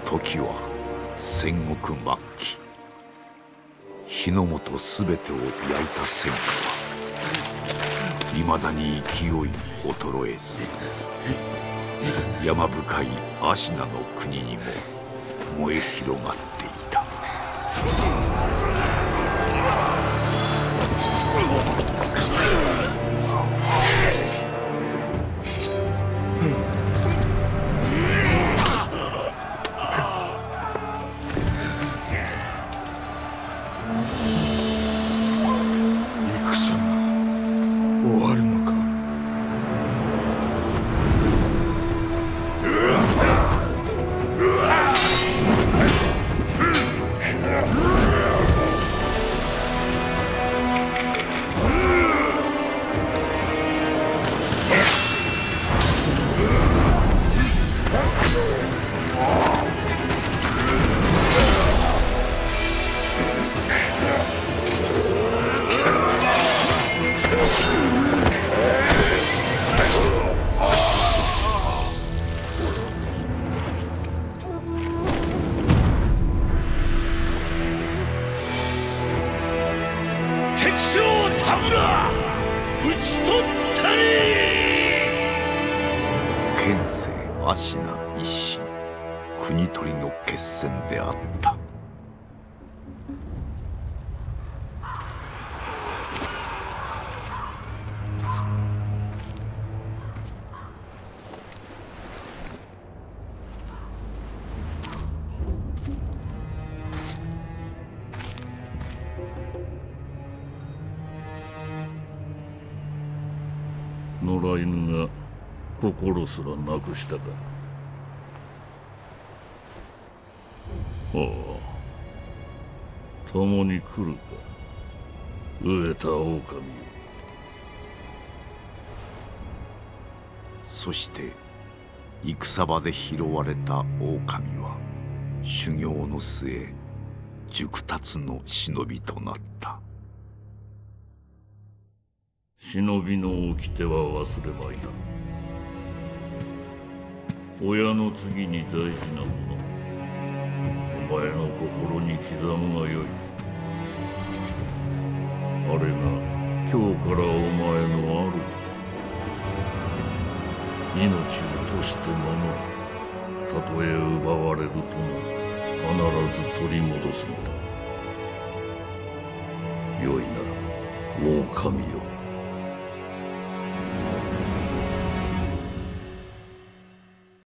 時は戦国末期。日の本全てを焼いた戦火はいまだに勢い衰えず、山深い芦名の国にも燃え広がっていた。芦名一心、国取りの決戦であった。 野良犬が心すらなくしたか。ああ、共に来るか、飢えた狼よ。 そして戦場で拾われた狼は修行の末熟達の忍びとなった。 忍びの掟は忘れまいな。親の次に大事なもの、お前の心に刻むがよい。あれが今日からお前の主だ。命を賭して守り、たとえ奪われるとも必ず取り戻すのだ。よいなら狼よ。